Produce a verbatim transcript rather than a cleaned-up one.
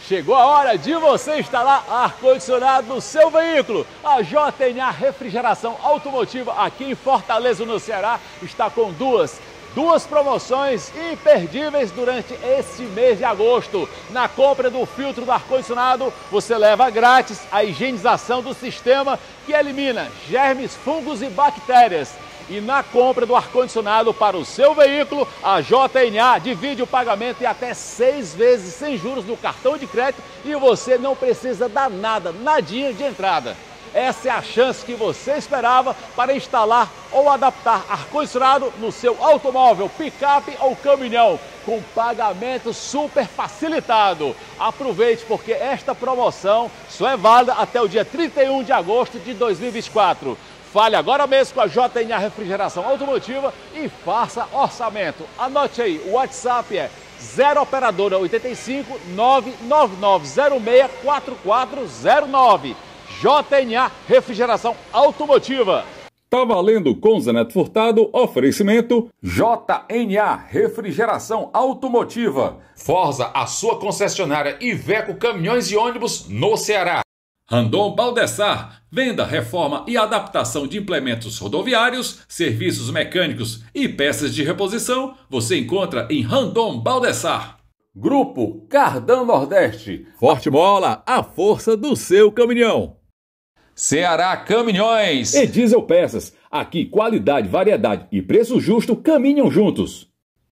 Chegou a hora de você instalar ar-condicionado no seu veículo. A J N A Refrigeração Automotiva aqui em Fortaleza, no Ceará, está com duas, duas promoções imperdíveis durante este mês de agosto. Na compra do filtro do ar-condicionado, você leva grátis a higienização do sistema que elimina germes, fungos e bactérias. E na compra do ar-condicionado para o seu veículo, a J N A divide o pagamento em até seis vezes sem juros no cartão de crédito e você não precisa dar nada, nadinha de entrada. Essa é a chance que você esperava para instalar ou adaptar ar-condicionado no seu automóvel, picape ou caminhão, com pagamento super facilitado. Aproveite, porque esta promoção só é válida até o dia trinta e um de agosto de dois mil e vinte e quatro. Fale agora mesmo com a J N A Refrigeração Automotiva e faça orçamento. Anote aí, o WhatsApp é zero operadora oitenta e cinco, nove nove nove zero seis quatro quatro zero nove. J N A Refrigeração Automotiva. Tá valendo com Zé Neto Furtado, oferecimento J N A Refrigeração Automotiva. Forza, a sua concessionária Iveco Caminhões e Ônibus no Ceará. Randon Baldessar, venda, reforma e adaptação de implementos rodoviários, serviços mecânicos e peças de reposição, você encontra em Randon Baldessar. Grupo Cardão Nordeste, Forte Mola, a força do seu caminhão. Ceará Caminhões e Diesel Peças, aqui qualidade, variedade e preço justo caminham juntos.